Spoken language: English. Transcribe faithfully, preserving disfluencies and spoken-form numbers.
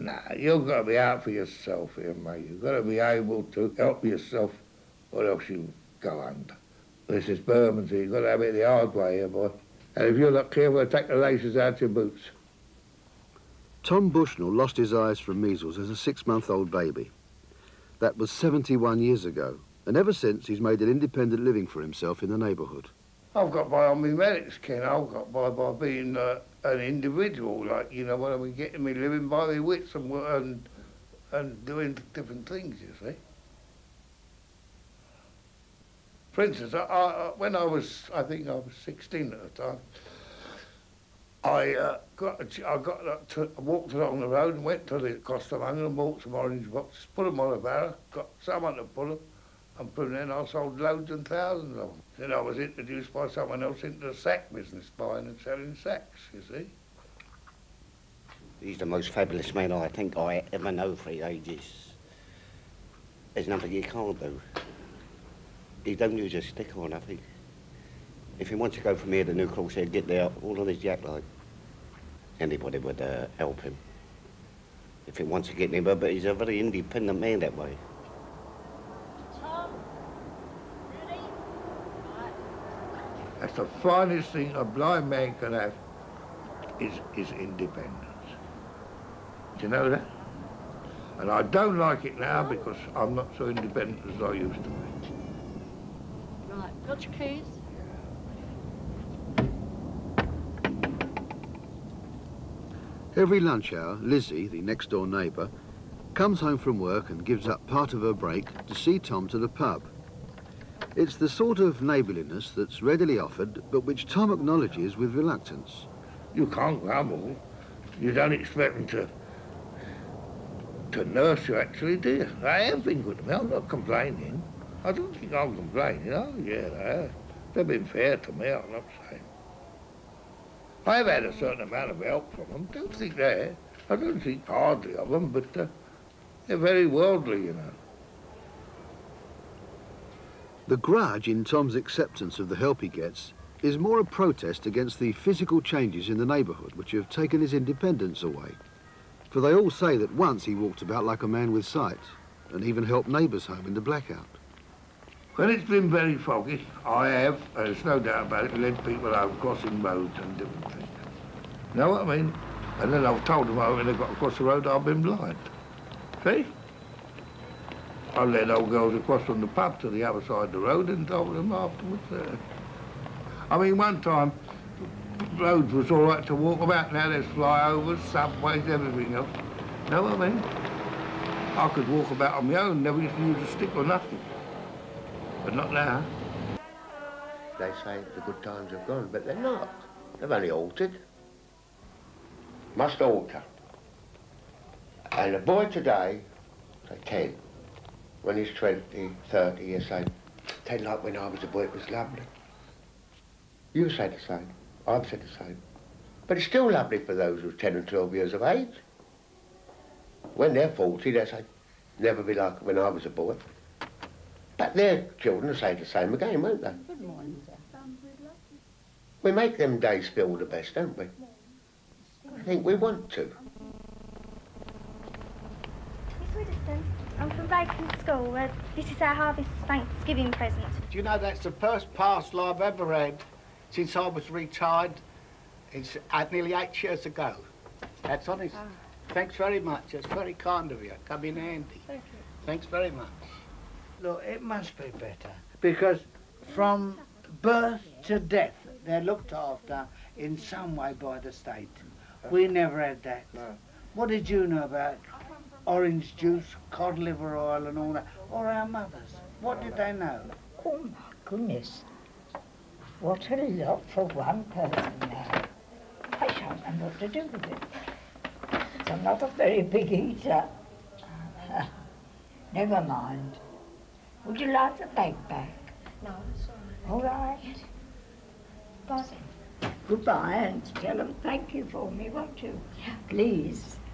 Nah, you've got to be out for yourself here, mate. You've got to be able to help yourself, or else you go under. This is Bermondsey. You've got to have it the hard way here, boy. And if you're not careful, I'll take the laces out your boots. Tom Bushnell lost his eyes from measles as a six-month-old baby. That was seventy-one years ago, and ever since he's made an independent living for himself in the neighbourhood. I've got by on my merits, Ken. I've got by by being uh, an individual, like, you know what I mean, getting me living by my wits and, and, and doing different things, you see. For instance, I, I, when I was, I think I was sixteen at the time, I uh, got, I got uh, to, walked along the road and went to the costermonger and bought some orange boxes, put them on a barrow, got someone to put them, and from then I sold loads and thousands of them. Then I was introduced by someone else into the sack business, buying and selling sacks, you see. He's the most fabulous man I think I ever know for his ages. There's nothing he can't do. He don't use a stick or nothing. If he wants to go from here to New Cross, he'd get there all on his jack like. Anybody would uh, help him if he wants to get anywhere, but he's a very independent man that way. Tom, ready? That's the finest thing a blind man can have, is, is independence. Do you know that? And I don't like it now because I'm not so independent as I used to be. Right, got your keys? Every lunch hour, Lizzie, the next-door neighbour, comes home from work and gives up part of her break to see Tom to the pub. It's the sort of neighbourliness that's readily offered, but which Tom acknowledges with reluctance. You can't grumble. You don't expect them to, to nurse you, actually, do you? They have been good to me. I'm not complaining. I don't think I'm complaining. Oh, yeah, they have. They've been fair to me, I'm not saying. I've had a certain amount of help from them. Don't think that. I don't think hardly of them, but uh, they're very worldly, you know. The grudge in Tom's acceptance of the help he gets is more a protest against the physical changes in the neighbourhood which have taken his independence away. For they all say that once he walked about like a man with sight and even helped neighbours home in the blackout. When it's been very foggy, I have, there's no doubt about it, led people home crossing roads and different things. You know what I mean? And then I've told them, oh, when they got across the road, I've been blind. See? I led old girls across from the pub to the other side of the road and told them afterwards. Uh, I mean, one time, roads was all right to walk about. Now there's flyovers, subways, everything else. You know what I mean? I could walk about on my own, never used to use a stick or nothing. But not now. They say the good times have gone, but they're not. They've only altered. Must alter. And a boy today, say ten, when he's twenty, thirty, you say, ten, like when I was a boy, it was lovely. You say the same. I've said the same. But it's still lovely for those who are ten and twelve years of age. When they're forty, they say, never be like when I was a boy. But their children will say the same again, won't they? Good morning, sir. We make them days feel the best, don't we? I think we want to. Miss Widdowson, I'm from Darkened School. Uh, this is our Harvest Thanksgiving present. Do you know that's the first parcel I've ever had since I was retired? It's uh, nearly eight years ago. That's honest. Oh. Thanks very much. It's very kind of you. Come in handy. Thank you. Thanks very much. Look, it must be better, because from birth to death, they're looked after in some way by the state. We never had that. No. What did you know about orange juice, cod liver oil and all that? Or our mothers? What did they know? Oh, my goodness. What a lot for one person now. I shan't know what to do with it. So I'm not a very big eater. Never mind. Would you like the bag back? No, sorry. All right. Bye. Goodbye, and tell them thank you for me, won't you? Please.